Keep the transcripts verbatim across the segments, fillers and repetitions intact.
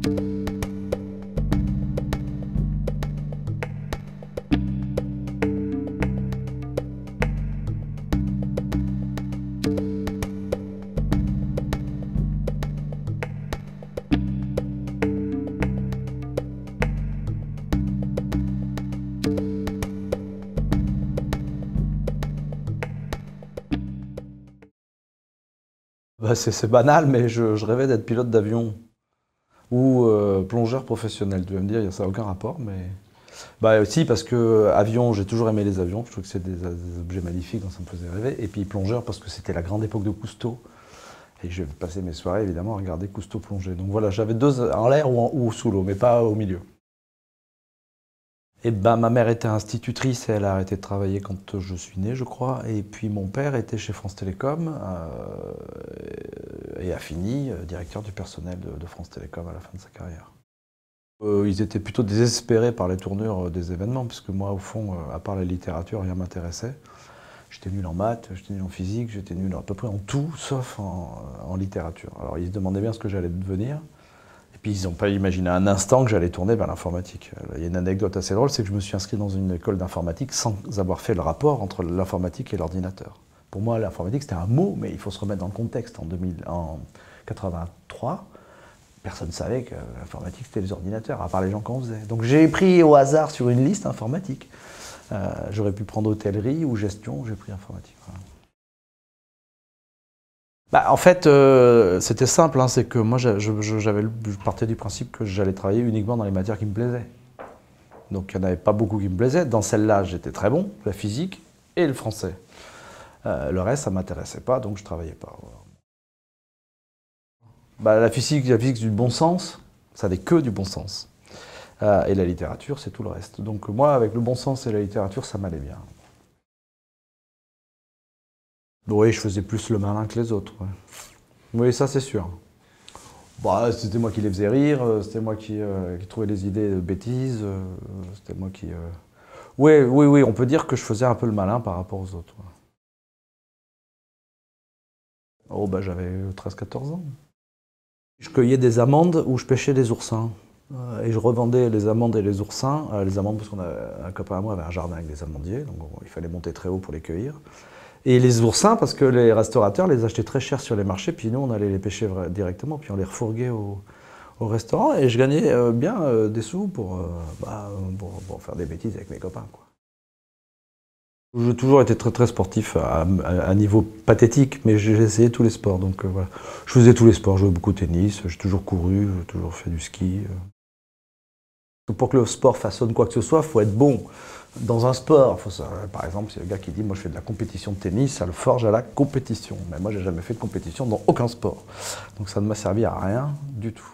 Bah, c'est banal, mais je, je rêvais d'être pilote d'avion ou euh, plongeur professionnel. Tu vas me dire, ça n'a aucun rapport, mais... Bah aussi parce que avion, j'ai toujours aimé les avions, je trouve que c'est des, des objets magnifiques, donc ça me faisait rêver. Et puis plongeur parce que c'était la grande époque de Cousteau. Et je passais mes soirées évidemment à regarder Cousteau plonger. Donc voilà, j'avais deux en l'air ou, en- ou sous l'eau, mais pas au milieu. Et ben ma mère était institutrice et elle a arrêté de travailler quand je suis né, je crois. Et puis mon père était chez France Télécom euh, et a fini euh, directeur du personnel de, de France Télécom à la fin de sa carrière. Euh, ils étaient plutôt désespérés par les tournures des événements, puisque moi, au fond, euh, à part la littérature, rien m'intéressait. J'étais nul en maths, j'étais nul en physique, j'étais nul à peu près en tout, sauf en, en littérature. Alors ils se demandaient bien ce que j'allais devenir, et puis ils n'ont pas imaginé un instant que j'allais tourner vers l'informatique. Il y a une anecdote assez drôle, c'est que je me suis inscrit dans une école d'informatique sans avoir fait le rapport entre l'informatique et l'ordinateur. Pour moi, l'informatique, c'était un mot, mais il faut se remettre dans le contexte. En, deux mille, en quatre-vingt-trois, personne ne savait que l'informatique, c'était les ordinateurs, à part les gens qui en faisaient. Donc j'ai pris au hasard sur une liste informatique. Euh, J'aurais pu prendre hôtellerie ou gestion, j'ai pris informatique. Voilà. Bah, en fait, euh, c'était simple, hein, c'est que moi, je, je, j'avais, je partais du principe que j'allais travailler uniquement dans les matières qui me plaisaient. Donc il n'y en avait pas beaucoup qui me plaisaient. Dans celle-là, j'étais très bon, la physique et le français. Euh, le reste, ça ne m'intéressait pas, donc je ne travaillais pas. Voilà. Bah, la physique, la physique, c'est du bon sens, ça n'est que du bon sens. Euh, et la littérature, c'est tout le reste. Donc moi, avec le bon sens et la littérature, ça m'allait bien. Oui, je faisais plus le malin que les autres. Ouais. Oui, ça c'est sûr. Bah, c'était moi qui les faisais rire, euh, c'était moi qui, euh, qui trouvais les idées de bêtises, euh, c'était moi qui... Euh... Oui, oui, oui, on peut dire que je faisais un peu le malin par rapport aux autres. Ouais. Oh, bah j'avais treize quatorze ans. Je cueillais des amandes ou je pêchais des oursins. Euh, Et je revendais les amandes et les oursins. Euh, les amandes parce qu'on a un copain à moi avait un jardin avec des amandiers, donc bon, il fallait monter très haut pour les cueillir. Et les oursins parce que les restaurateurs les achetaient très cher sur les marchés, puis nous on allait les pêcher directement, puis on les refourguait au, au restaurant et je gagnais euh, bien euh, des sous pour, euh, bah, pour, pour faire des bêtises avec mes copains, quoi. J'ai toujours été très très sportif à, un niveau pathétique, mais j'ai essayé tous les sports. Donc euh, voilà. Je faisais tous les sports, je jouais beaucoup au tennis, j'ai toujours couru, j'ai toujours fait du ski. Euh. Pour que le sport façonne quoi que ce soit, il faut être bon dans un sport. Faut ça, par exemple, c'est le gars qui dit moi je fais de la compétition de tennis, ça le forge à la compétition. Mais moi j'ai jamais fait de compétition dans aucun sport. Donc ça ne m'a servi à rien du tout.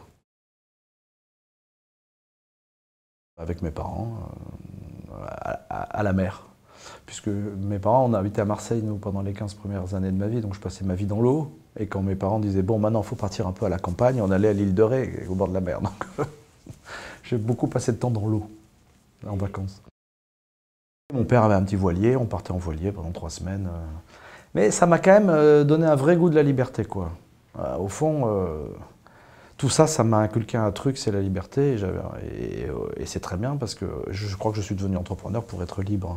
Avec mes parents, euh, à, à, à la mer. Puisque mes parents, on a habité à Marseille, nous, pendant les quinze premières années de ma vie, donc je passais ma vie dans l'eau. Et quand mes parents disaient, bon, maintenant, il faut partir un peu à la campagne, on allait à l'île de Ré, au bord de la mer. Donc, j'ai beaucoup passé de temps dans l'eau, en vacances. Mon père avait un petit voilier, on partait en voilier pendant trois semaines. Mais ça m'a quand même donné un vrai goût de la liberté, quoi. Au fond, euh, tout ça, ça m'a inculqué un truc, c'est la liberté. Et, et, et c'est très bien, parce que je crois que je suis devenu entrepreneur pour être libre.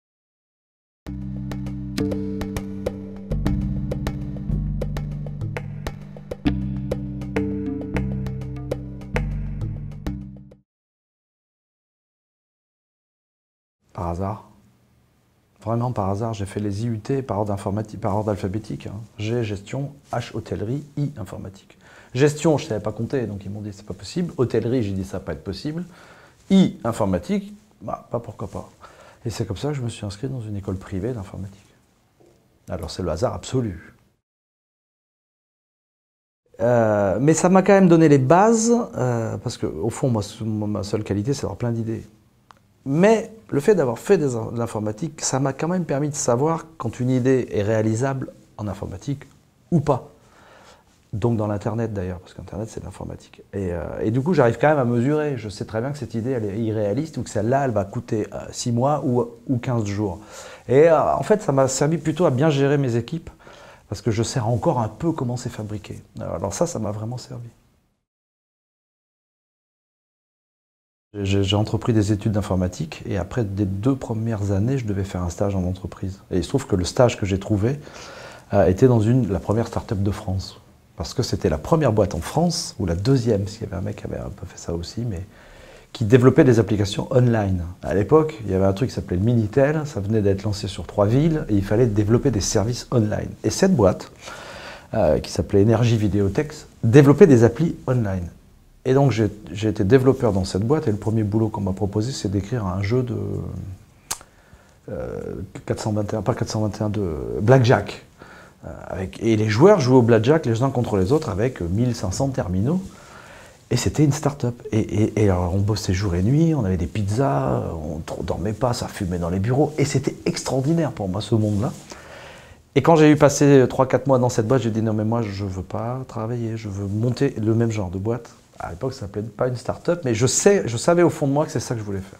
Par hasard. Vraiment par hasard, j'ai fait les I U T par ordre, par ordre alphabétique. Hein. G, gestion, H, hôtellerie, I, informatique. Gestion, je ne savais pas compter, donc ils m'ont dit c'est pas possible. Hôtellerie, j'ai dit ça va pas être possible. I, informatique, bah, pas pourquoi pas. Et c'est comme ça que je me suis inscrit dans une école privée d'informatique. Alors c'est le hasard absolu. Euh, mais ça m'a quand même donné les bases, euh, parce qu'au fond, moi, ma seule qualité, c'est d'avoir plein d'idées. Mais le fait d'avoir fait de l'informatique, ça m'a quand même permis de savoir quand une idée est réalisable en informatique ou pas. Donc dans l'Internet d'ailleurs, parce qu'Internet c'est l'informatique. Et, euh, et du coup j'arrive quand même à mesurer, je sais très bien que cette idée elle est irréaliste ou que celle-là elle va coûter euh, six mois ou, ou quinze jours. Et euh, en fait ça m'a servi plutôt à bien gérer mes équipes, parce que je sais encore un peu comment c'est fabriqué. Alors ça, ça m'a vraiment servi. J'ai entrepris des études d'informatique et après des deux premières années, je devais faire un stage en entreprise. Et il se trouve que le stage que j'ai trouvé euh, était dans une, la première start-up de France. Parce que c'était la première boîte en France, ou la deuxième, parce qu'il y avait un mec qui avait un peu fait ça aussi, mais qui développait des applications online. À l'époque, il y avait un truc qui s'appelait le Minitel, ça venait d'être lancé sur trois villes, et il fallait développer des services online. Et cette boîte, euh, qui s'appelait Énergie Vidéothèque, développait des applis online. Et donc j'ai été développeur dans cette boîte, et le premier boulot qu'on m'a proposé, c'est d'écrire un jeu de euh, quatre cent vingt et un, pas quatre cent vingt et un, de Blackjack. Euh, avec, et les joueurs jouaient au Blackjack les uns contre les autres avec mille cinq cents terminaux. Et c'était une start-up. Et, et, et alors on bossait jour et nuit, on avait des pizzas, on ne dormait pas, ça fumait dans les bureaux. Et c'était extraordinaire pour moi, ce monde-là. Et quand j'ai eu passé trois quatre mois dans cette boîte, j'ai dit non mais moi je ne veux pas travailler, je veux monter le même genre de boîte. À l'époque, ça ne s'appelait pas une start-up, mais je, sais, je savais au fond de moi que c'est ça que je voulais faire.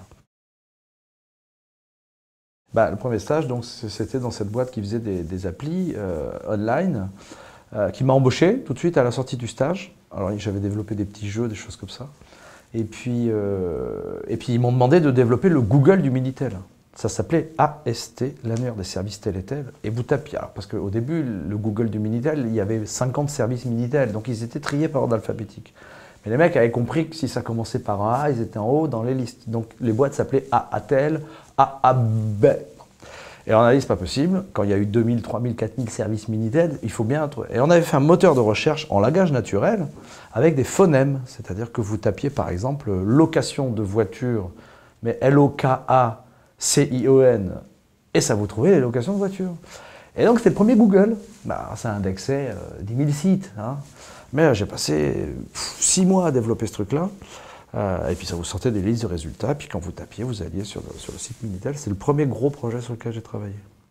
Bah, le premier stage, c'était dans cette boîte qui faisait des, des applis euh, online, euh, qui m'a embauché tout de suite à la sortie du stage. Alors j'avais développé des petits jeux, des choses comme ça. Et puis, euh, et puis ils m'ont demandé de développer le Google du Minitel. Ça s'appelait A S T, l'annuaire des services Télétel. Et vous tapiez, alors, parce qu'au début, le Google du Minitel, il y avait cinquante services Minitel, donc ils étaient triés par ordre alphabétique. Mais les mecs avaient compris que si ça commençait par un A, ils étaient en haut dans les listes. Donc les boîtes s'appelaient A A T L, A A B. Et on a dit, c'est pas possible, quand il y a eu deux mille, trois mille, quatre mille services Minitel, il faut bien... Et on avait fait un moteur de recherche en langage naturel avec des phonèmes, c'est-à-dire que vous tapiez par exemple location de voiture, mais L O K A C I O N, et ça vous trouvait les locations de voitures. Et donc c'était le premier Google. Bah, ça indexait euh, dix mille sites. Hein. Mais j'ai passé pff, six mois à développer ce truc-là. Euh, et puis ça vous sortait des listes de résultats. Puis quand vous tapiez, vous alliez sur le, sur le site Minitel. C'est le premier gros projet sur lequel j'ai travaillé.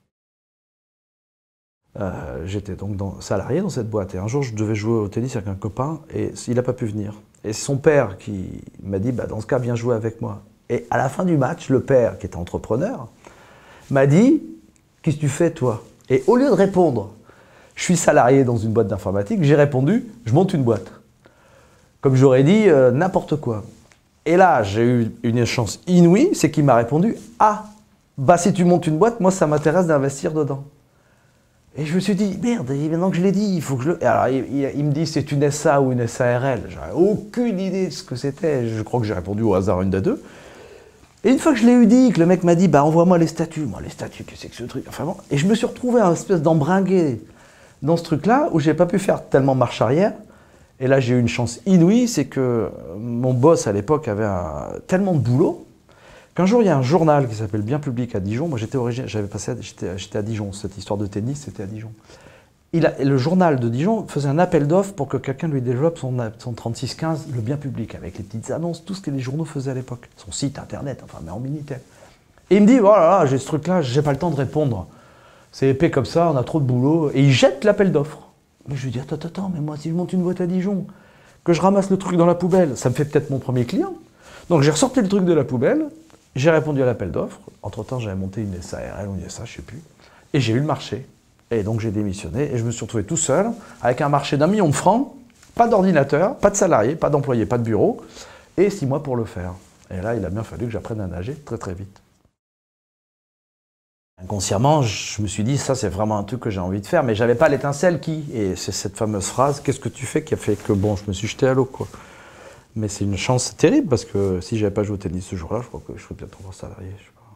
Euh, J'étais donc dans, salarié dans cette boîte. Et un jour, je devais jouer au tennis avec un copain et il n'a pas pu venir. Et c'est son père qui m'a dit, bah, dans ce cas, viens jouer avec moi. Et à la fin du match, le père, qui était entrepreneur, m'a dit, qu'est-ce que tu fais toi? Et au lieu de répondre, je suis salarié dans une boîte d'informatique, j'ai répondu, je monte une boîte. Comme j'aurais dit, euh, n'importe quoi. Et là, j'ai eu une chance inouïe, c'est qu'il m'a répondu, ah, bah si tu montes une boîte, moi ça m'intéresse d'investir dedans. Et je me suis dit, merde, maintenant que je l'ai dit, il faut que je le... Et alors il, il, il me dit, c'est une S A ou une S A R L. J'avais aucune idée de ce que c'était. Je crois que j'ai répondu au hasard une des deux. Et une fois que je l'ai eu dit, que le mec m'a dit, bah envoie-moi les statuts. Moi, les statuts, qu'est-ce que c'est que ce truc? Enfin bon. Et je me suis retrouvé un espèce d'embringué dans ce truc-là où j'ai pas pu faire tellement marche arrière. Et là, j'ai eu une chance inouïe, c'est que mon boss à l'époque avait un, tellement de boulot qu'un jour, il y a un journal qui s'appelle Bien Public à Dijon. Moi, j'étais originaire, j'avais passé, j'étais à Dijon. Cette histoire de tennis, c'était à Dijon. Il a, le journal de Dijon faisait un appel d'offres pour que quelqu'un lui développe son, son trente-six quinze, le Bien Public, avec les petites annonces, tout ce que les journaux faisaient à l'époque. Son site internet, enfin, mais en Minitel. Et il me dit, oh là là, j'ai ce truc-là, j'ai pas le temps de répondre. C'est épais comme ça, on a trop de boulot. Et il jette l'appel d'offres. Mais je lui dis, attends, attends, mais moi, si je monte une boîte à Dijon, que je ramasse le truc dans la poubelle, ça me fait peut-être mon premier client. Donc j'ai ressorti le truc de la poubelle, j'ai répondu à l'appel d'offres. Entre-temps, j'avais monté une S A R L ou une S A, je ne sais plus. Et j'ai eu le marché. Et donc j'ai démissionné et je me suis retrouvé tout seul, avec un marché d'un million de francs, pas d'ordinateur, pas de salarié, pas d'employé, pas de bureau, et six mois pour le faire. Et là, il a bien fallu que j'apprenne à nager très très vite. Inconsciemment, je me suis dit, ça c'est vraiment un truc que j'ai envie de faire, mais j'avais pas l'étincelle qui, et c'est cette fameuse phrase, qu'est-ce que tu fais, qui a fait que bon, je me suis jeté à l'eau, quoi. Mais c'est une chance terrible, parce que si j'avais pas joué au tennis ce jour-là, je crois que je serais peut-être encore salarié. Je sais pas.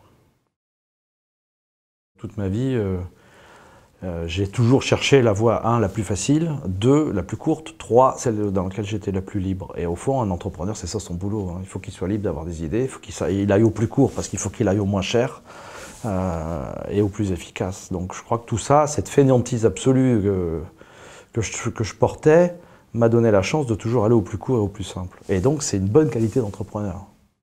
Toute ma vie, euh, euh, j'ai toujours cherché la voie, un, la plus facile, deux, la plus courte, trois, celle dans laquelle j'étais la plus libre. Et au fond, un entrepreneur, c'est ça son boulot, hein. Il faut qu'il soit libre d'avoir des idées, il faut qu'il aille au plus court, parce qu'il faut qu'il aille au moins cher. Euh, et au plus efficace. Donc je crois que tout ça, cette fainéantise absolue que, que, je, que je portais, m'a donné la chance de toujours aller au plus court et au plus simple. Et donc c'est une bonne qualité d'entrepreneur.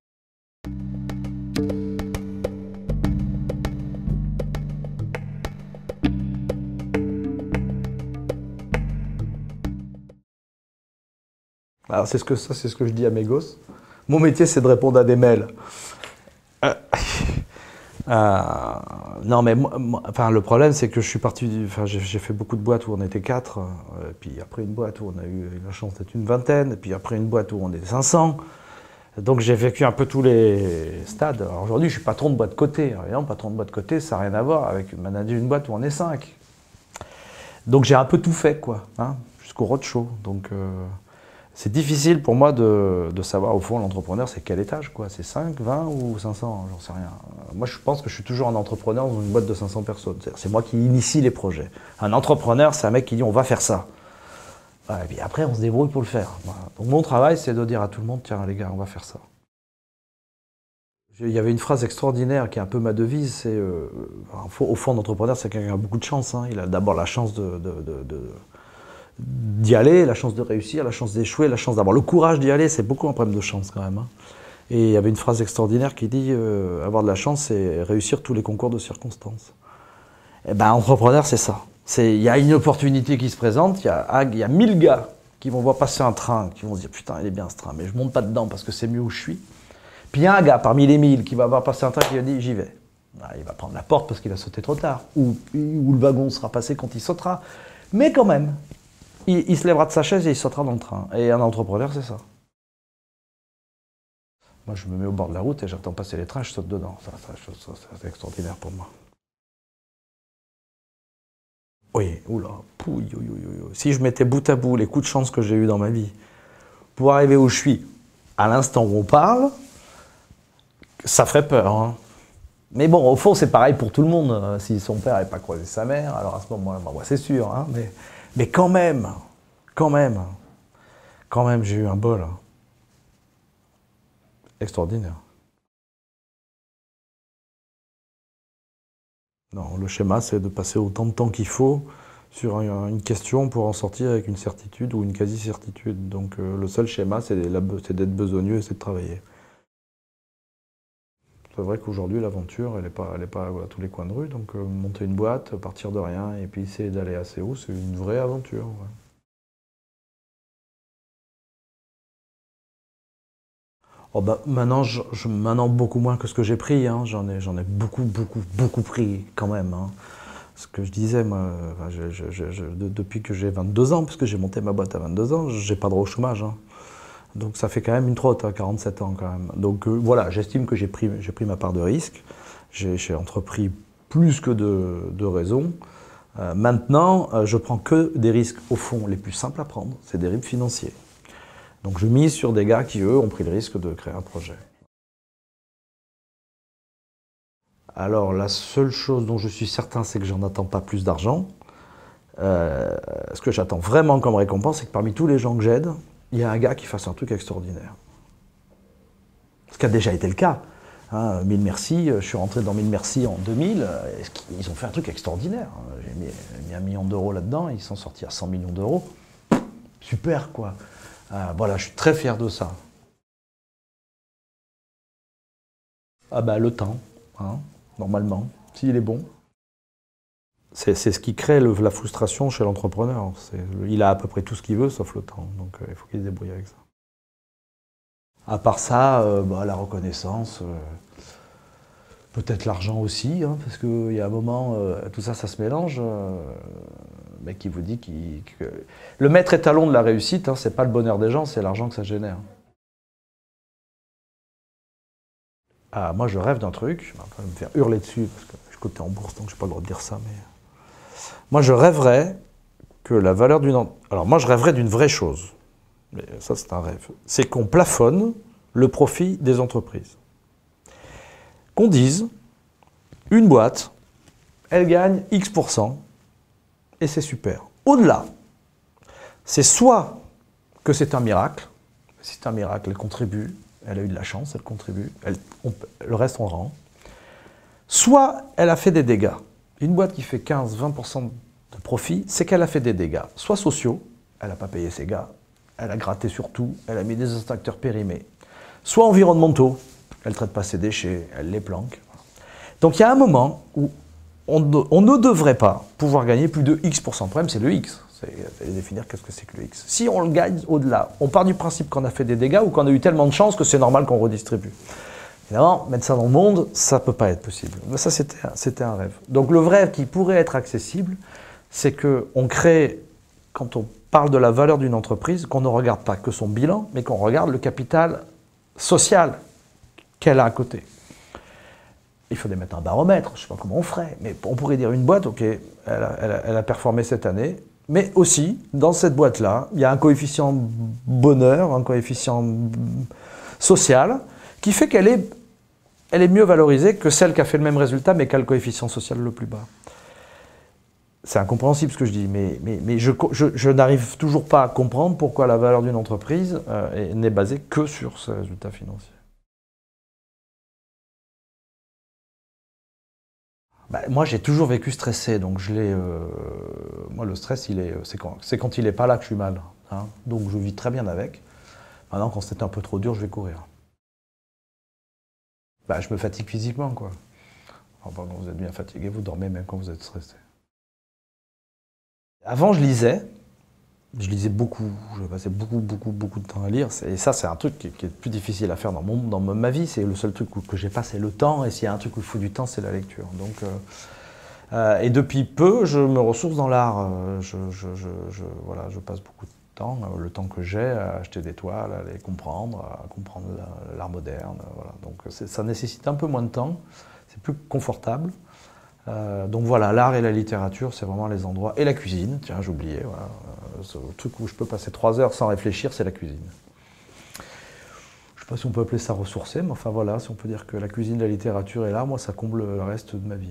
Alors c'est ce que ça, c'est ce que je dis à mes gosses. Mon métier, c'est de répondre à des mails. Euh, Euh, non, mais moi, moi, enfin, le problème, c'est que je suis parti, enfin, j'ai fait beaucoup de boîtes où on était quatre, euh, puis après une boîte où on a eu la chance d'être une vingtaine, et puis après une boîte où on est cinq cents. Donc j'ai vécu un peu tous les stades. Alors aujourd'hui, je suis patron de boîte cotée. Alors, évidemment, patron de boîte cotée, ça n'a rien à voir avec manager une boîte où on est cinq. Donc j'ai un peu tout fait, quoi, hein, jusqu'au roadshow. Donc euh, c'est difficile pour moi de, de savoir, au fond, l'entrepreneur, c'est quel étage, quoi. C'est cinq, vingt ou cinq cents, j'en sais rien. Moi, je pense que je suis toujours un entrepreneur dans une boîte de cinq cents personnes. C'est moi qui initie les projets. Un entrepreneur, c'est un mec qui dit, on va faire ça. Et puis après, on se débrouille pour le faire. Voilà. Donc mon travail, c'est de dire à tout le monde, tiens les gars, on va faire ça. Il y avait une phrase extraordinaire qui est un peu ma devise, c'est euh, au fond, d'entrepreneur, c'est quelqu'un qui a beaucoup de chance. Hein. Il a d'abord la chance de, de, de, de, d'y aller, la chance de réussir, la chance d'échouer, la chance d'avoir le courage d'y aller, c'est beaucoup un problème de chance quand même. Hein. Et il y avait une phrase extraordinaire qui dit euh, avoir de la chance, c'est réussir tous les concours de circonstances. Et ben, entrepreneur, c'est ça. Il y a une opportunité qui se présente, il y a, il y a mille gars qui vont voir passer un train, qui vont se dire « Putain, il est bien ce train, mais je monte pas dedans parce que c'est mieux où je suis. » Puis il y a un gars parmi les mille qui va voir passer un train qui va dire « J'y vais. » Il va prendre la porte parce qu'il a sauté trop tard, ou, ou le wagon sera passé quand il sautera. Mais quand même, il, il se lèvera de sa chaise et il sautera dans le train. Et un entrepreneur, c'est ça. Moi, je me mets au bord de la route et j'attends passer les trains, je saute dedans. Ça, ça, ça, ça, c'est extraordinaire pour moi. Oui, oula, pouille, ouille, ouille, ouille. Si je mettais bout à bout les coups de chance que j'ai eus dans ma vie pour arriver où je suis, à l'instant où on parle, ça ferait peur. Hein. Mais bon, au fond, c'est pareil pour tout le monde. Si son père n'avait pas croisé sa mère, alors à ce moment-là, moi, c'est sûr. Hein, mais, mais quand même, quand même, quand même, j'ai eu un bol. Hein. Extraordinaire. Non, le schéma, c'est de passer autant de temps qu'il faut sur une question pour en sortir avec une certitude ou une quasi-certitude. Donc euh, le seul schéma, c'est d'être besogneux et c'est de travailler. C'est vrai qu'aujourd'hui, l'aventure, elle n'est pas, elle est pas à tous les coins de rue. Donc euh, monter une boîte, partir de rien et puis essayer d'aller assez haut, c'est une vraie aventure. Ouais. Oh bah, maintenant, je, je, maintenant, beaucoup moins que ce que j'ai pris. Hein. J'en ai, j'en ai beaucoup, beaucoup, beaucoup pris quand même. Hein. Ce que je disais, moi, je, je, je, je, de, depuis que j'ai vingt-deux ans, puisque j'ai monté ma boîte à vingt-deux ans, j'ai pas droit au chômage. Hein. Donc ça fait quand même une trotte, hein, quarante-sept ans quand même. Donc euh, voilà, j'estime que j'ai pris, j'ai pris ma part de risque. J'ai entrepris plus que de, de raison. Euh, maintenant, euh, je prends que des risques, au fond, les plus simples à prendre. C'est des risques financiers. Donc je mise sur des gars qui, eux, ont pris le risque de créer un projet. Alors la seule chose dont je suis certain, c'est que j'en attends pas plus d'argent. Euh, ce que j'attends vraiment comme récompense, c'est que parmi tous les gens que j'aide, il y a un gars qui fasse un truc extraordinaire. Ce qui a déjà été le cas. Hein, mille merci, je suis rentré dans mille merci en deux mille, ils ont fait un truc extraordinaire. J'ai mis, mis un million d'euros là-dedans, ils sont sortis à cent millions d'euros. Super, quoi. Euh, voilà, je suis très fier de ça. Ah bah le temps, hein, normalement, s'il est bon. C'est ce qui crée le, la frustration chez l'entrepreneur. Il a à peu près tout ce qu'il veut, sauf le temps. Donc euh, il faut qu'il se débrouille avec ça. À part ça, euh, bah, la reconnaissance, euh, peut-être l'argent aussi, hein, parce qu'il y a un moment, euh, tout ça, ça se mélange. Euh, mais qui vous dit qu que... Le maître étalon de la réussite, hein, c'est pas le bonheur des gens, c'est l'argent que ça génère. Ah, moi, je rêve d'un truc, je vais me faire hurler dessus, parce que je suis coté en bourse, donc je n'ai pas le droit de dire ça, mais... Moi, je rêverais que la valeur d'une... Alors, moi, je rêverais d'une vraie chose, mais ça, c'est un rêve. C'est qu'on plafonne le profit des entreprises. Qu'on dise, une boîte, elle gagne X pour cent, et c'est super. Au-delà, c'est soit que c'est un miracle, si c'est un miracle, elle contribue, elle a eu de la chance, elle contribue, elle, on, le reste on rend. Soit elle a fait des dégâts. Une boîte qui fait quinze à vingt pour cent de profit, c'est qu'elle a fait des dégâts, soit sociaux, elle n'a pas payé ses gars, elle a gratté sur tout, elle a mis des extracteurs périmés, soit environnementaux, elle ne traite pas ses déchets, elle les planque. Donc il y a un moment où on, on ne devrait pas pouvoir gagner plus de X pour cent. Le problème, c'est le X. C'est définir qu'est-ce que c'est que le X. Si on le gagne au-delà, on part du principe qu'on a fait des dégâts ou qu'on a eu tellement de chance que c'est normal qu'on redistribue. Évidemment, mettre ça dans le monde, ça ne peut pas être possible. Mais ça, c'était un rêve. Donc le rêve qui pourrait être accessible, c'est qu'on crée, quand on parle de la valeur d'une entreprise, qu'on ne regarde pas que son bilan, mais qu'on regarde le capital sociale qu'elle a à côté. Il faudrait mettre un baromètre, je ne sais pas comment on ferait, mais on pourrait dire une boîte, ok, elle a, elle a, elle a performé cette année, mais aussi, dans cette boîte-là, il y a un coefficient bonheur, un coefficient social, qui fait qu'elle est, elle est mieux valorisée que celle qui a fait le même résultat, mais qui a le coefficient social le plus bas. C'est incompréhensible ce que je dis, mais, mais, mais je, je, je n'arrive toujours pas à comprendre pourquoi la valeur d'une entreprise euh, n'est basée que sur ce résultat financier. Bah, moi, j'ai toujours vécu stressé, donc je l'ai. Euh, moi, le stress, il est, c'est quand, c'est quand il n'est pas là que je suis mal. Hein, donc, je vis très bien avec. Maintenant, quand c'est un peu trop dur, je vais courir. Bah, je me fatigue physiquement, quoi. Enfin, quand vous êtes bien fatigué, vous dormez même quand vous êtes stressé. Avant, je lisais. Je lisais beaucoup. Je passais beaucoup, beaucoup, beaucoup de temps à lire. Et ça, c'est un truc qui, qui est plus difficile à faire dans, mon, dans ma vie. C'est le seul truc où, que j'ai pas, c'est le temps. Et s'il y a un truc où il faut du temps, c'est la lecture. Donc, euh, euh, et depuis peu, je me ressource dans l'art. Je, je, je, je, voilà, je passe beaucoup de temps, euh, le temps que j'ai, à acheter des toiles, à les comprendre, à comprendre l'art moderne. Voilà. Donc, ça nécessite un peu moins de temps. C'est plus confortable. Euh, donc voilà, l'art et la littérature, c'est vraiment les endroits. Et la cuisine, tiens, j'oubliais. Voilà. Euh, le truc où je peux passer trois heures sans réfléchir, c'est la cuisine. Je ne sais pas si on peut appeler ça ressourcer, mais enfin voilà, si on peut dire que la cuisine, la littérature et l'art, moi, ça comble le reste de ma vie.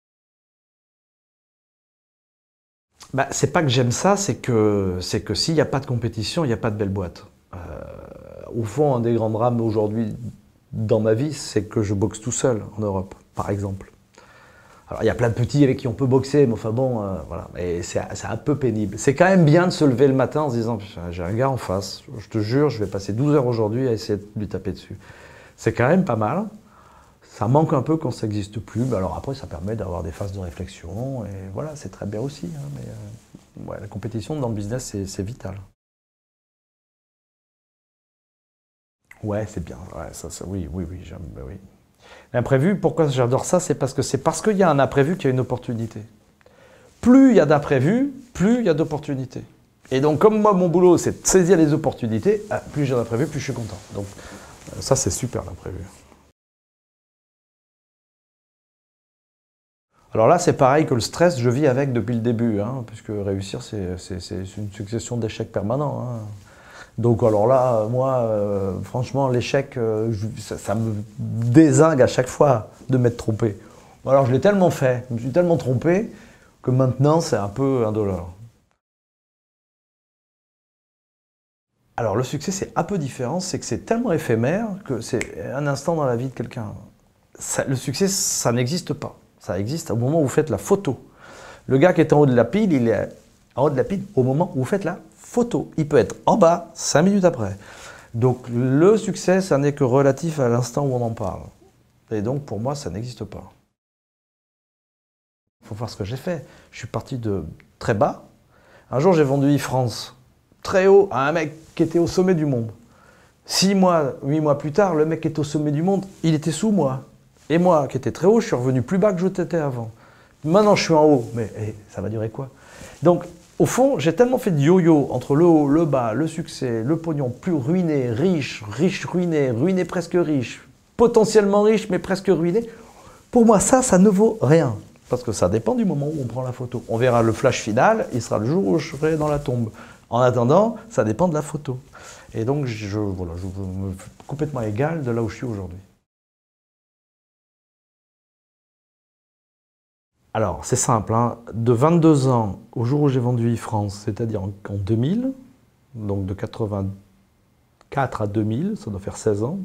Bah, c'est pas que j'aime ça, c'est que, c'est que s'il n'y a pas de compétition, il n'y a pas de belle boîte. Euh, au fond, un des grands drames aujourd'hui dans ma vie, c'est que je boxe tout seul en Europe, par exemple. Alors, il y a plein de petits avec qui on peut boxer, mais enfin bon, euh, voilà. Et c'est un peu pénible. C'est quand même bien de se lever le matin en se disant « j'ai un gars en face, je te jure, je vais passer douze heures aujourd'hui à essayer de lui taper dessus ». C'est quand même pas mal. Ça manque un peu quand ça n'existe plus. Mais alors après, ça permet d'avoir des phases de réflexion. Et voilà, c'est très bien aussi. Hein, mais euh, ouais, la compétition dans le business, c'est vital. Ouais, c'est bien. Ouais, ça, ça, oui, oui, oui, j'aime, ben oui. L'imprévu, pourquoi j'adore ça? C'est parce que c'est parce qu'il y a un imprévu qu'il y a une opportunité. Plus il y a d'imprévus, plus il y a d'opportunités. Et donc, comme moi, mon boulot, c'est de saisir les opportunités, plus j'ai d'imprévus, plus je suis content. Donc, ça, c'est super, l'imprévu. Alors là, c'est pareil que le stress, je vis avec depuis le début, hein, puisque réussir, c'est une succession d'échecs permanents. Hein. Donc alors là, moi, euh, franchement, l'échec, euh, ça, ça me dézingue à chaque fois de m'être trompé. Alors je l'ai tellement fait, je me suis tellement trompé, que maintenant c'est un peu indolore. Alors le succès, c'est un peu différent, c'est que c'est tellement éphémère que c'est un instant dans la vie de quelqu'un. Le succès, ça n'existe pas. Ça existe au moment où vous faites la photo. Le gars qui est en haut de la pile, il est en haut de la pile au moment où vous faites la photo. Il peut être en bas, cinq minutes après. Donc le succès, ça n'est que relatif à l'instant où on en parle. Et donc pour moi, ça n'existe pas. Il faut voir ce que j'ai fait. Je suis parti de très bas. Un jour, j'ai vendu e-France très haut à un mec qui était au sommet du monde. Six mois, huit mois plus tard, le mec qui était au sommet du monde, il était sous moi. Et moi, qui étais très haut, je suis revenu plus bas que je l'étais avant. Maintenant, je suis en haut. Mais hey, ça va durer quoi? Donc, au fond, j'ai tellement fait de yo-yo entre le haut, le bas, le succès, le pognon, plus ruiné, riche, riche, ruiné, ruiné, presque riche, potentiellement riche, mais presque ruiné. Pour moi, ça, ça ne vaut rien. Parce que ça dépend du moment où on prend la photo. On verra le flash final, il sera le jour où je serai dans la tombe. En attendant, ça dépend de la photo. Et donc, je, voilà, je me suis complètement égal de là où je suis aujourd'hui. Alors, c'est simple, hein. De vingt-deux ans au jour où j'ai vendu e-France, c'est-à-dire en, en deux mille, donc de quatre-vingt-quatre à deux mille, ça doit faire seize ans,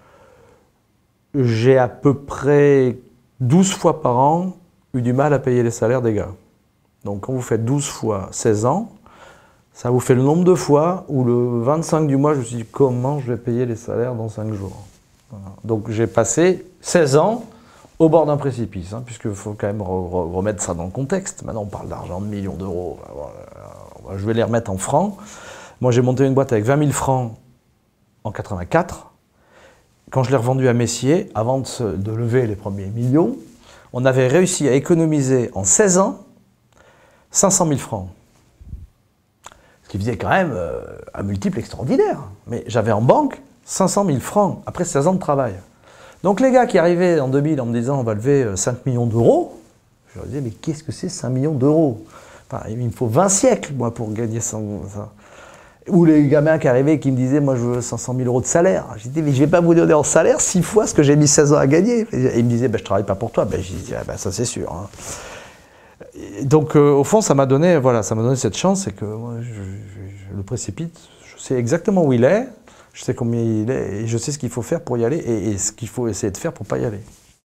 j'ai à peu près douze fois par an eu du mal à payer les salaires des gars. Donc quand vous faites douze fois seize ans, ça vous fait le nombre de fois où le vingt-cinq du mois, je me suis dit comment je vais payer les salaires dans cinq jours. Voilà. Donc j'ai passé seize ans au bord d'un précipice, hein, puisqu'il faut quand même re remettre ça dans le contexte. Maintenant, on parle d'argent, de millions d'euros. Je vais les remettre en francs. Moi, j'ai monté une boîte avec vingt mille francs en quatre-vingt-quatre. Quand je l'ai revendue à Messier, avant de, se, de lever les premiers millions, on avait réussi à économiser en seize ans cinq cent mille francs. Ce qui faisait quand même euh, un multiple extraordinaire. Mais j'avais en banque cinq cent mille francs, après seize ans de travail. Donc les gars qui arrivaient en deux mille en me disant on va lever cinq millions d'euros, je leur disais mais qu'est-ce que c'est cinq millions d'euros? Enfin, il me faut vingt siècles moi pour gagner ça. Ou les gamins qui arrivaient et qui me disaient moi je veux cinq cent mille euros de salaire. J'ai dit mais je ne vais pas vous donner en salaire six fois ce que j'ai mis seize ans à gagner. Et ils me disaient ben, je ne travaille pas pour toi. Ben, j'ai dit ah, ben, ça c'est sûr. Hein. Donc euh, au fond ça m'a donné, voilà, ça m'a donné cette chance, c'est que moi, je, je, je le précipite, je sais exactement où il est, je sais combien il est et je sais ce qu'il faut faire pour y aller et, et ce qu'il faut essayer de faire pour ne pas y aller.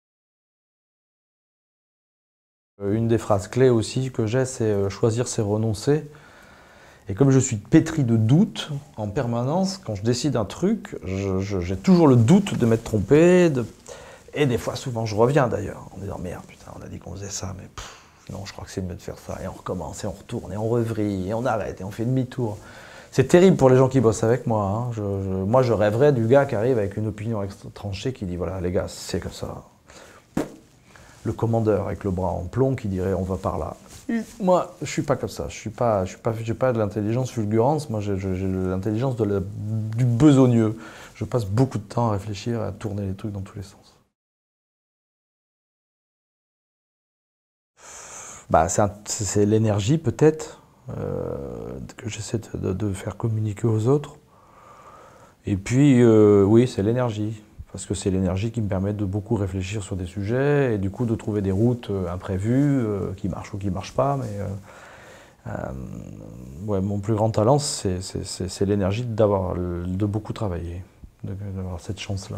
Une des phrases clés aussi que j'ai, c'est choisir c'est renoncer. Et comme je suis pétri de doutes en permanence, quand je décide un truc, j'ai toujours le doute de m'être trompé. De... Et des fois, souvent, je reviens d'ailleurs, en me disant merde, putain, on a dit qu'on faisait ça, mais pff, non, je crois que c'est mieux de faire ça. Et on recommence, et on retourne, et on revrille, et on arrête, et on fait demi-tour. C'est terrible pour les gens qui bossent avec moi. Hein. Je, je, moi, je rêverais du gars qui arrive avec une opinion tranchée qui dit voilà, les gars, c'est comme ça. Le commandeur avec le bras en plomb qui dirait on va par là. Moi, je suis pas comme ça. Je suis pas, je suis pas, j'ai pas de l'intelligence fulgurance. Moi, j'ai l'intelligence de la, du besogneux. Je passe beaucoup de temps à réfléchir, à tourner les trucs dans tous les sens. Bah, c'est l'énergie peut-être euh, que j'essaie de, de faire communiquer aux autres. Et puis, euh, oui, c'est l'énergie. Parce que c'est l'énergie qui me permet de beaucoup réfléchir sur des sujets et du coup de trouver des routes imprévues euh, qui marchent ou qui ne marchent pas. Mais euh, euh, ouais, mon plus grand talent, c'est l'énergie d'avoir de beaucoup travailler, d'avoir cette chance-là.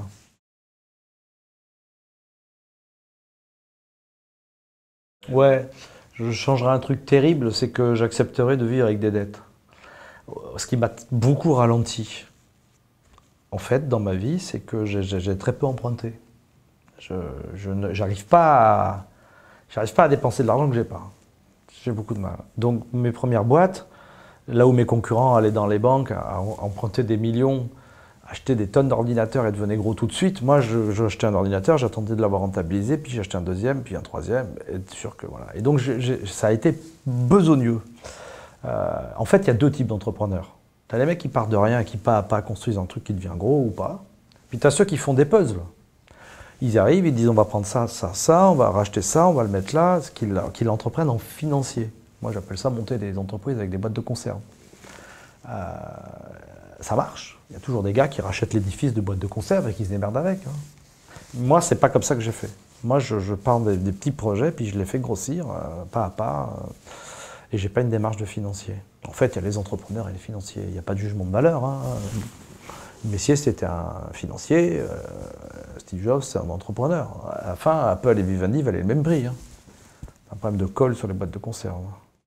Ouais, je changerais un truc terrible, c'est que j'accepterais de vivre avec des dettes. Ce qui m'a beaucoup ralenti. En fait, dans ma vie, c'est que j'ai très peu emprunté. Je n'arrive pas, à, j'arrive pas à dépenser de l'argent que j'ai pas. J'ai beaucoup de mal. Donc mes premières boîtes, là où mes concurrents allaient dans les banques à emprunter des millions, acheter des tonnes d'ordinateurs et devenaient gros tout de suite, moi j'achetais un ordinateur, j'attendais de l'avoir rentabilisé, puis j'achetais un deuxième, puis un troisième, et sûr que voilà. Et donc j ai, j ai, ça a été besogneux. Euh, en fait, il y a deux types d'entrepreneurs. T'as les mecs qui partent de rien et qui pas à pas construisent un truc qui devient gros ou pas. Puis t'as ceux qui font des puzzles. Ils arrivent, ils disent on va prendre ça, ça, ça, on va racheter ça, on va le mettre là, qu'ils qu'ils l'entreprennent en financier. Moi j'appelle ça monter des entreprises avec des boîtes de conserve. Euh, ça marche. Il y a toujours des gars qui rachètent l'édifice de boîtes de conserve et qui se démerdent avec. Hein. Moi c'est pas comme ça que j'ai fait. Moi je, je pars des, des petits projets puis je les fais grossir euh, pas à pas. Euh, et j'ai pas une démarche de financier. En fait, il y a les entrepreneurs et les financiers. Il n'y a pas de jugement de valeur. Hein. Messier, c'était un financier. Euh, Steve Jobs, c'est un entrepreneur. À la fin, Apple et Vivendi valaient le même prix. Hein. Un problème de colle sur les boîtes de conserve.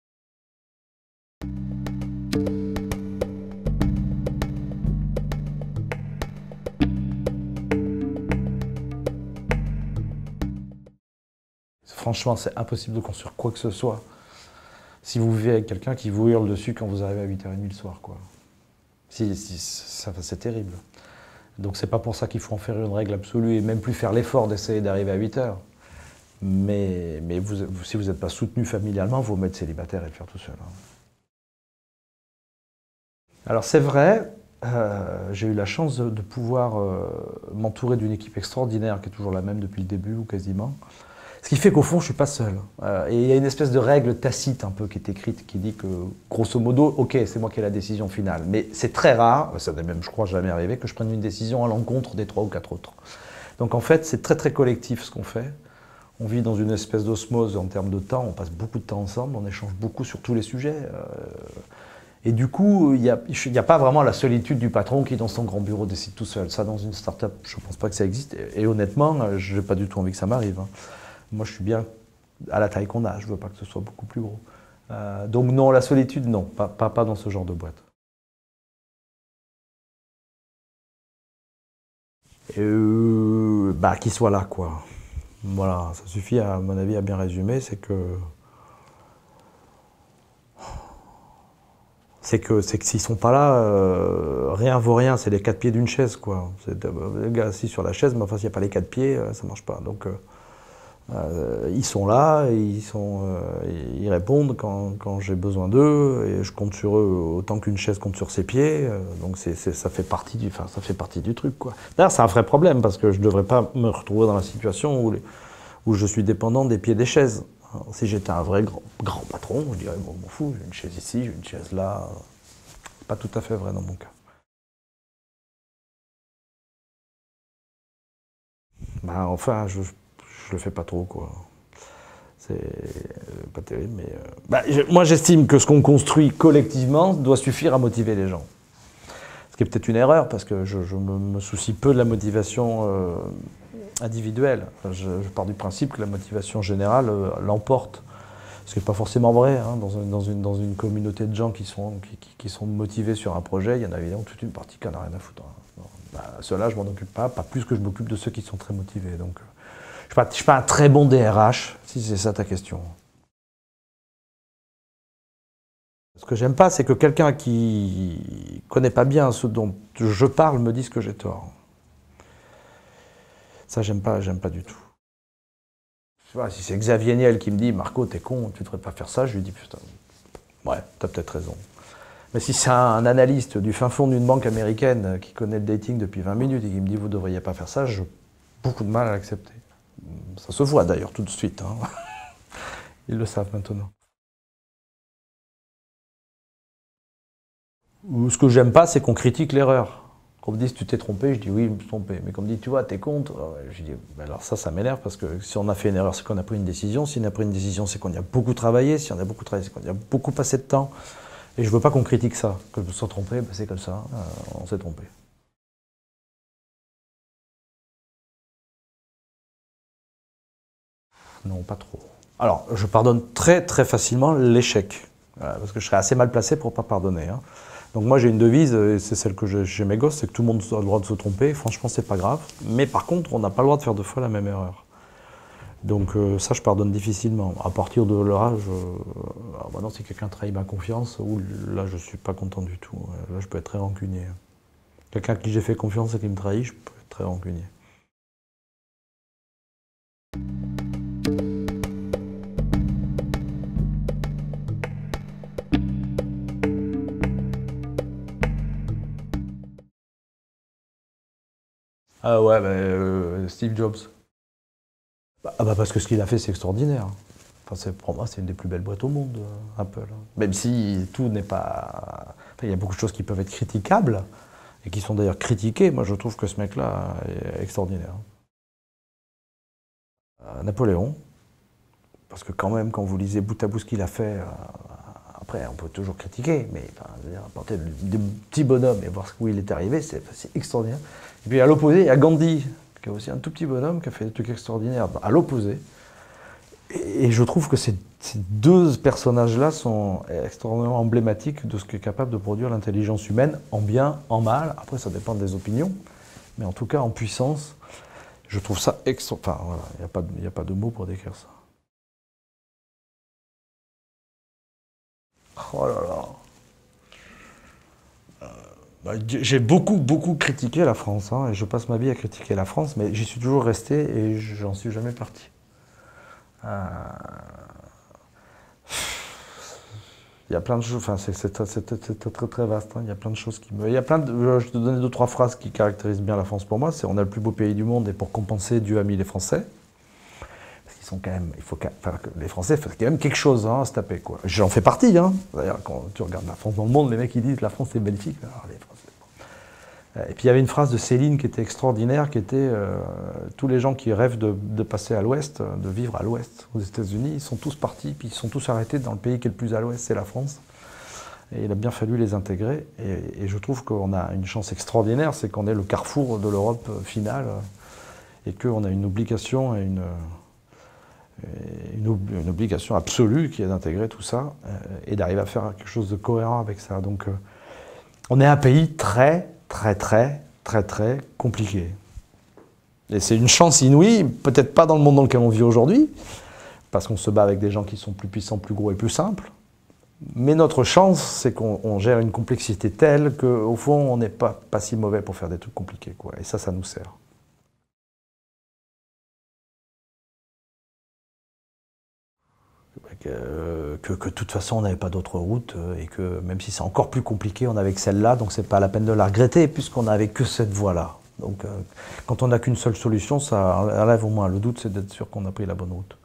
Franchement, c'est impossible de construire quoi que ce soit si vous vivez avec quelqu'un qui vous hurle dessus quand vous arrivez à huit heures trente le soir, quoi. Si, si, c'est terrible. Donc c'est pas pour ça qu'il faut en faire une règle absolue et même plus faire l'effort d'essayer d'arriver à huit heures. Mais, mais vous, si vous n'êtes pas soutenu familialement, vous vous mettre célibataire et le faire tout seul. Hein. Alors c'est vrai, euh, j'ai eu la chance de, de pouvoir euh, m'entourer d'une équipe extraordinaire qui est toujours la même depuis le début ou quasiment. Ce qui fait qu'au fond, je ne suis pas seul. Euh, et il y a une espèce de règle tacite un peu qui est écrite, qui dit que, grosso modo, ok, c'est moi qui ai la décision finale. Mais c'est très rare, ça n'est même, je crois, jamais arrivé, que je prenne une décision à l'encontre des trois ou quatre autres. Donc en fait, c'est très très collectif ce qu'on fait. On vit dans une espèce d'osmose en termes de temps, on passe beaucoup de temps ensemble, on échange beaucoup sur tous les sujets. Euh, et du coup, il n'y a, a pas vraiment la solitude du patron qui, dans son grand bureau, décide tout seul. Ça, dans une start-up, je ne pense pas que ça existe. Et, et honnêtement, je n'ai pas du tout envie que ça m'arrive. Hein. Moi, je suis bien à la taille qu'on a, je ne veux pas que ce soit beaucoup plus gros. Euh, donc non, la solitude, non, pas, pas, pas dans ce genre de boîte. Euh, bah, qu'il soit là, quoi. Voilà, ça suffit, à mon avis, à bien résumer, c'est que... C'est que, c'est que s'ils ne sont pas là, euh, rien vaut rien, c'est les quatre pieds d'une chaise, quoi. Le gars assis sur la chaise, mais enfin, s'il n'y a pas les quatre pieds, ça ne marche pas. Donc, euh, Euh, ils sont là, et ils, sont, euh, ils répondent quand, quand j'ai besoin d'eux, et je compte sur eux autant qu'une chaise compte sur ses pieds. Euh, donc c'est, c'est, ça, fait partie du, enfin, ça fait partie du truc, quoi. D'ailleurs, c'est un vrai problème, parce que je ne devrais pas me retrouver dans la situation où, les, où je suis dépendant des pieds des chaises. Si j'étais un vrai grand, grand patron, je dirais, bon, je m'en fous, j'ai une chaise ici, j'ai une chaise là. Pas tout à fait vrai dans mon cas. Ben, enfin, je, je le fais pas trop, quoi. C'est pas terrible, mais... Euh... Bah, je, moi, j'estime que ce qu'on construit collectivement doit suffire à motiver les gens. Ce qui est peut-être une erreur, parce que je, je me, me soucie peu de la motivation euh, individuelle. Je, je pars du principe que la motivation générale euh, l'emporte. Ce qui n'est pas forcément vrai. Hein. Dans, une, dans, une, dans une communauté de gens qui sont, qui, qui, qui sont motivés sur un projet, il y en a évidemment toute une partie qui n'en a rien à foutre. Hein. Bah, ceux-là, je m'en occupe pas, pas plus que je m'occupe de ceux qui sont très motivés. Donc, je ne suis pas un très bon D R H, si c'est ça ta question. Ce que j'aime pas, c'est que quelqu'un qui connaît pas bien ce dont je parle me dise que j'ai tort. Ça, j'aime pas, j'aime pas du tout. Tu vois, si c'est Xavier Niel qui me dit « Marco, t'es con, tu devrais pas faire ça », je lui dis « Putain, ouais, t'as peut-être raison ». Mais si c'est un analyste du fin fond d'une banque américaine qui connaît le dating depuis vingt minutes et qui me dit « Vous devriez pas faire ça », j'ai beaucoup de mal à l'accepter. Ça se voit d'ailleurs tout de suite. Hein. Ils le savent maintenant. Ce que j'aime pas, c'est qu'on critique l'erreur. Qu'on me dise tu t'es trompé, je dis oui, je me suis trompé. Mais qu'on me dit tu vois, t'es contre, je dis ben alors ça, ça m'énerve parce que si on a fait une erreur, c'est qu'on a pris une décision. Si on a pris une décision, c'est qu'on y a beaucoup travaillé. Si on a beaucoup travaillé, c'est qu'on y a beaucoup passé de temps. Et je veux pas qu'on critique ça. Que je me sois trompé, ben c'est comme ça, euh, on s'est trompé. Non, pas trop. Alors, je pardonne très très facilement l'échec. Parce que je serais assez mal placé pour ne pas pardonner. Hein. Donc moi j'ai une devise, et c'est celle que j'ai chez mes gosses, c'est que tout le monde a le droit de se tromper, franchement c'est pas grave. Mais par contre, on n'a pas le droit de faire deux fois la même erreur. Donc euh, ça je pardonne difficilement. À partir de là, je... Alors maintenant si quelqu'un trahit ma confiance, ou là je suis pas content du tout. Là je peux être très rancunier. Quelqu'un à qui j'ai fait confiance et qui me trahit, je peux être très rancunier. Ah ouais, bah, euh, Steve Jobs. Bah, ah bah parce que ce qu'il a fait, c'est extraordinaire. Enfin, pour moi, c'est une des plus belles boîtes au monde, Apple. Même si tout n'est pas... Enfin, il y a beaucoup de choses qui peuvent être critiquables, et qui sont d'ailleurs critiquées. Moi, je trouve que ce mec-là est extraordinaire. Euh, Napoléon, parce que quand même, quand vous lisez bout à bout ce qu'il a fait, euh, après, on peut toujours critiquer, mais enfin, apporter des petits bonhommes et voir où il est arrivé, c'est extraordinaire. Et puis à l'opposé, il y a Gandhi, qui est aussi un tout petit bonhomme, qui a fait des trucs extraordinaires à l'opposé. Et je trouve que ces, ces deux personnages-là sont extrêmement emblématiques de ce qu'est capable de produire l'intelligence humaine, en bien, en mal. Après, ça dépend des opinions, mais en tout cas, en puissance, je trouve ça extraordinaire. Enfin, voilà, il n'y a pas de, y a pas de mots pour décrire ça. Oh là là. Bah, j'ai beaucoup, beaucoup critiqué la France, hein, et je passe ma vie à critiquer la France, mais j'y suis toujours resté et j'en suis jamais parti. Euh... Il y a plein de choses, enfin c'est très très vaste, hein. Il y a plein de choses qui me... Il y a plein de... Je te donner deux, trois phrases qui caractérisent bien la France pour moi, c'est on a le plus beau pays du monde et pour compenser, Dieu a mis les Français. Parce qu'ils sont quand même... Il faut enfin, les Français font quand même quelque chose hein, à se taper, quoi. J'en fais partie, hein. D'ailleurs, quand tu regardes la France dans le monde, les mecs ils disent la France c'est magnifique. Alors, les Français... Et puis il y avait une phrase de Céline qui était extraordinaire, qui était euh, tous les gens qui rêvent de, de passer à l'ouest, de vivre à l'ouest aux États-Unis, ils sont tous partis, puis ils sont tous arrêtés dans le pays qui est le plus à l'ouest, c'est la France. Et il a bien fallu les intégrer. Et, et je trouve qu'on a une chance extraordinaire, c'est qu'on est le carrefour de l'Europe finale, et qu'on a une obligation, une, une, une obligation absolue qui est d'intégrer tout ça et d'arriver à faire quelque chose de cohérent avec ça. Donc euh, on est un pays très très très très très compliqué. Et c'est une chance inouïe, peut-être pas dans le monde dans lequel on vit aujourd'hui, parce qu'on se bat avec des gens qui sont plus puissants, plus gros et plus simples. Mais notre chance, c'est qu'on gère une complexité telle qu'au fond, on n'est pas, pas si mauvais pour faire des trucs compliqués, quoi. Et ça, ça nous sert. que, que, que de toute façon on n'avait pas d'autre route et que même si c'est encore plus compliqué, on avait que celle-là, donc c'est pas la peine de la regretter puisqu'on n'avait que cette voie-là. Donc euh, quand on n'a qu'une seule solution, ça enlève au moins le doute, c'est d'être sûr qu'on a pris la bonne route.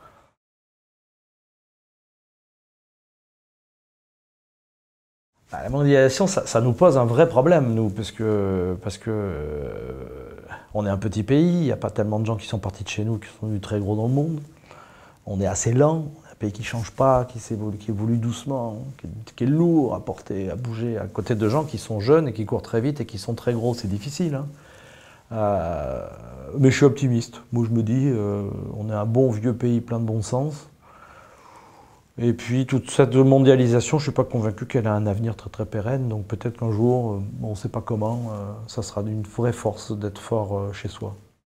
Bah, la mondialisation, ça, ça nous pose un vrai problème, nous, parce que, parce que euh, on est un petit pays, il n'y a pas tellement de gens qui sont partis de chez nous, qui sont venus très gros dans le monde. On est assez lent, un pays qui ne change pas, qui, qui évolue doucement, qui, qui est lourd à porter, à bouger, à côté de gens qui sont jeunes et qui courent très vite et qui sont très gros, c'est difficile. Hein. Euh, mais je suis optimiste. Moi, je me dis, euh, on est un bon vieux pays plein de bon sens. Et puis, toute cette mondialisation, je ne suis pas convaincu qu'elle a un avenir très très pérenne. Donc peut-être qu'un jour, euh, on ne sait pas comment, euh, ça sera d'une vraie force d'être fort euh, chez soi.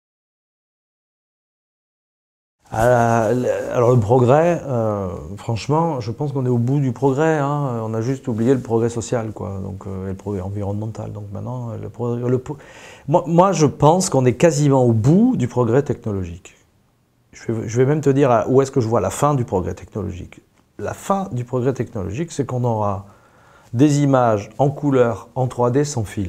Alors le progrès, euh, franchement, je pense qu'on est au bout du progrès. Hein. On a juste oublié le progrès social, quoi, donc, euh, et le progrès environnemental. Donc maintenant, le progrès, le, moi, moi, je pense qu'on est quasiment au bout du progrès technologique. Je vais, je vais même te dire où est-ce que je vois la fin du progrès technologique. La fin du progrès technologique, c'est qu'on aura des images en couleur, en trois D, sans fil.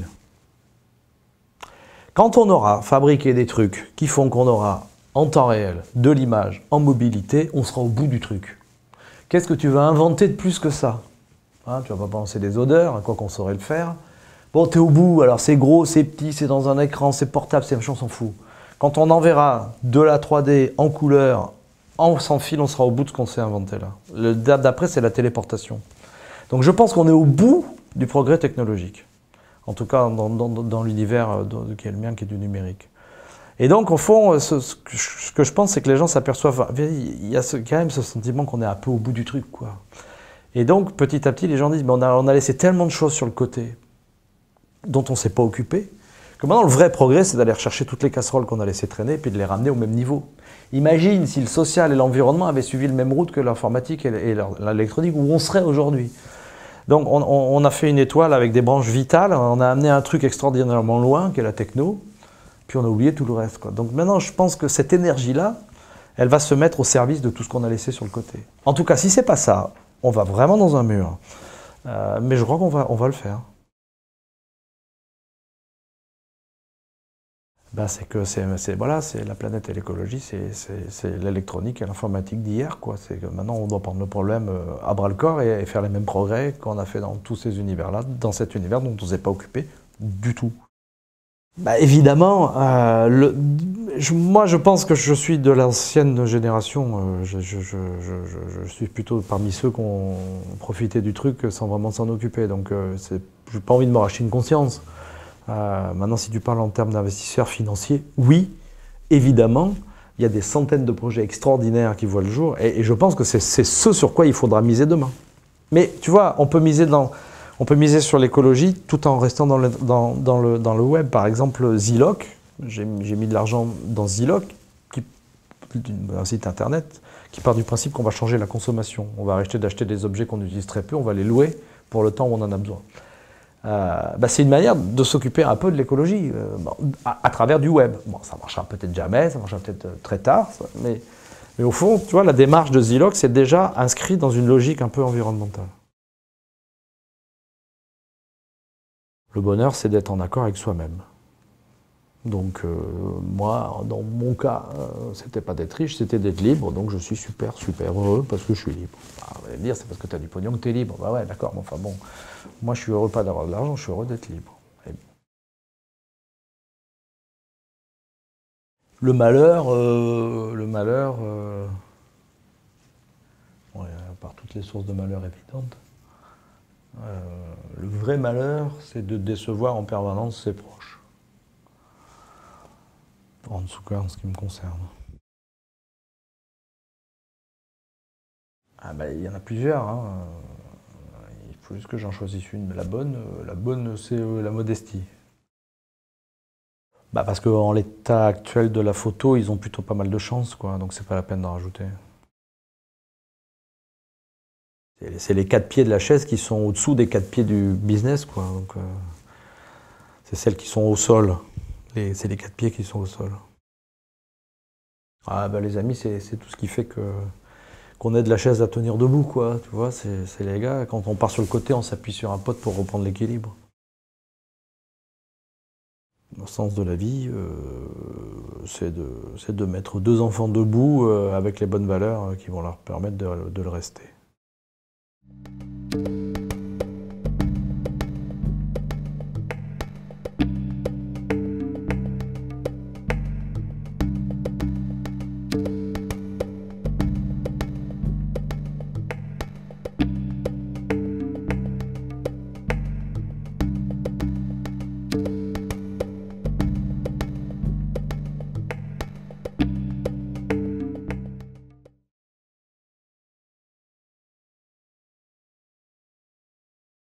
Quand on aura fabriqué des trucs qui font qu'on aura en temps réel, de l'image, en mobilité, on sera au bout du truc. Qu'est-ce que tu vas inventer de plus que ça? Hein, tu vas pas penser des odeurs, à quoi qu'on saurait le faire. Bon, tu es au bout, alors c'est gros, c'est petit, c'est dans un écran, c'est portable, c'est machin, on s'en fout. Quand on enverra de la trois D en couleur, en sans fil, on sera au bout de ce qu'on s'est inventé là. Le d'après, c'est la téléportation. Donc je pense qu'on est au bout du progrès technologique. En tout cas, dans, dans, dans l'univers qui est le mien, qui est du numérique. Et donc, au fond, ce, ce, que, je, ce que je pense, c'est que les gens s'aperçoivent, il y a ce, quand même ce sentiment qu'on est un peu au bout du truc, quoi. Et donc, petit à petit, les gens disent, mais on a, on a laissé tellement de choses sur le côté dont on ne s'est pas occupé, que maintenant, le vrai progrès, c'est d'aller rechercher toutes les casseroles qu'on a laissées traîner, puis de les ramener au même niveau. Imagine si le social et l'environnement avaient suivi le même route que l'informatique et l'électronique, où on serait aujourd'hui. Donc, on, on, on a fait une étoile avec des branches vitales, on a amené un truc extraordinairement loin, qui est la techno, puis on a oublié tout le reste, quoi. Donc maintenant, je pense que cette énergie-là, elle va se mettre au service de tout ce qu'on a laissé sur le côté. En tout cas, si c'est pas ça, on va vraiment dans un mur. Euh, mais je crois qu'on va, on va le faire. Ben, c'est que c'est voilà, c'est la planète et l'écologie, c'est l'électronique et l'informatique d'hier, quoi. C'est que maintenant, on doit prendre le problème à bras le corps et, et faire les mêmes progrès qu'on a fait dans tous ces univers-là, dans cet univers dont on ne s'est pas occupé du tout. Bah, évidemment, euh, le, je, moi je pense que je suis de l'ancienne génération, euh, je, je, je, je, je suis plutôt parmi ceux qui ont profité du truc sans vraiment s'en occuper, donc euh, je n'ai pas envie de me racheter une conscience. Euh, maintenant, si tu parles en termes d'investisseurs financiers, oui, évidemment, il y a des centaines de projets extraordinaires qui voient le jour, et, et je pense que c'est ce sur quoi il faudra miser demain. Mais tu vois, on peut miser dans... On peut miser sur l'écologie tout en restant dans le, dans, dans le, dans le web. Par exemple, Zilloc, j'ai mis de l'argent dans Zilloc, qui, un site internet, qui part du principe qu'on va changer la consommation. On va arrêter d'acheter des objets qu'on utilise très peu, on va les louer pour le temps où on en a besoin. Euh, bah c'est une manière de s'occuper un peu de l'écologie, euh, à, à travers du web. Bon, ça marchera peut-être jamais, ça marchera peut-être très tard, ça, mais, mais au fond, tu vois, la démarche de Zilloc, c'est déjà inscrit dans une logique un peu environnementale. Le bonheur, c'est d'être en accord avec soi-même. Donc, euh, moi, dans mon cas, euh, c'était pas d'être riche, c'était d'être libre. Donc, je suis super, super heureux parce que je suis libre. Ah, on va dire, c'est parce que tu as du pognon que tu es libre. Bah ouais, d'accord, mais enfin bon. Moi, je suis heureux pas d'avoir de l'argent, je suis heureux d'être libre. Et le malheur, euh, le malheur, euh, ouais, par toutes les sources de malheur évidentes, euh, le vrai malheur, c'est de décevoir en permanence ses proches. En tout cas, en ce qui me concerne. Ah bah, il y en a plusieurs. Hein. Il faut juste que j'en choisisse une. Mais la bonne, la bonne, c'est la modestie. Bah parce qu'en l'état actuel de la photo, ils ont plutôt pas mal de chance, quoi. Donc c'est pas la peine d'en rajouter. C'est les quatre pieds de la chaise qui sont au-dessous des quatre pieds du business, quoi. Donc, euh, c'est celles qui sont au sol. C'est les quatre pieds qui sont au sol. Ah bah les amis, c'est tout ce qui fait que qu'on aide la chaise à tenir debout, quoi. Tu vois, c'est les gars, quand on part sur le côté, on s'appuie sur un pote pour reprendre l'équilibre. Le sens de la vie, euh, c'est de, de mettre deux enfants debout euh, avec les bonnes valeurs euh, qui vont leur permettre de, de le rester.